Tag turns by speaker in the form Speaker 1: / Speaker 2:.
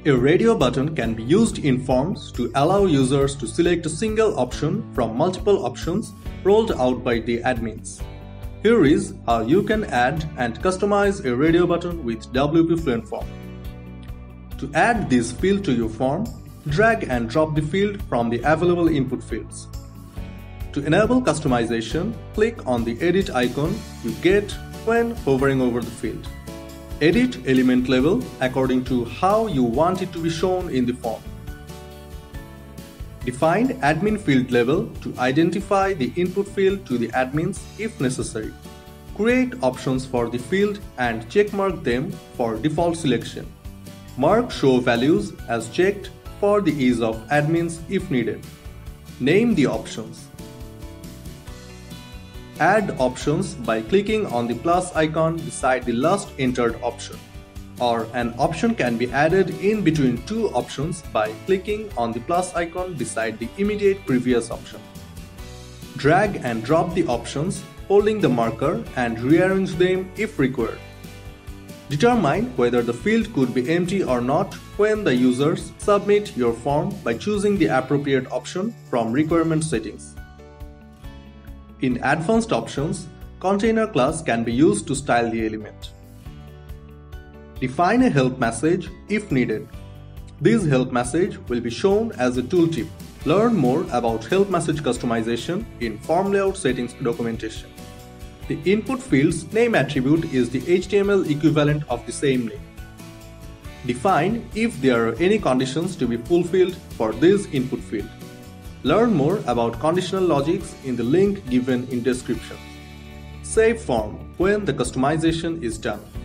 Speaker 1: A radio button can be used in forms to allow users to select a single option from multiple options rolled out by the admins. Here is how you can add and customize a radio button with WP Fluent Form. To add this field to your form, drag and drop the field from the available input fields. To enable customization, click on the edit icon you get when hovering over the field. Edit element level according to how you want it to be shown in the form. Define admin field level to identify the input field to the admins if necessary. Create options for the field and checkmark them for default selection. Mark show values as checked for the ease of admins if needed. Name the options. Add options by clicking on the plus icon beside the last entered option, or an option can be added in between two options by clicking on the plus icon beside the immediate previous option. Drag and drop the options holding the marker and rearrange them if required. Determine whether the field could be empty or not when the users submit your form by choosing the appropriate option from requirement settings. In advanced options, container class can be used to style the element. Define a help message if needed. This help message will be shown as a tooltip. Learn more about help message customization in form layout settings documentation. The input field's name attribute is the HTML equivalent of the same name. Define if there are any conditions to be fulfilled for this input field. Learn more about conditional logics in the link given in description. Save form when the customization is done.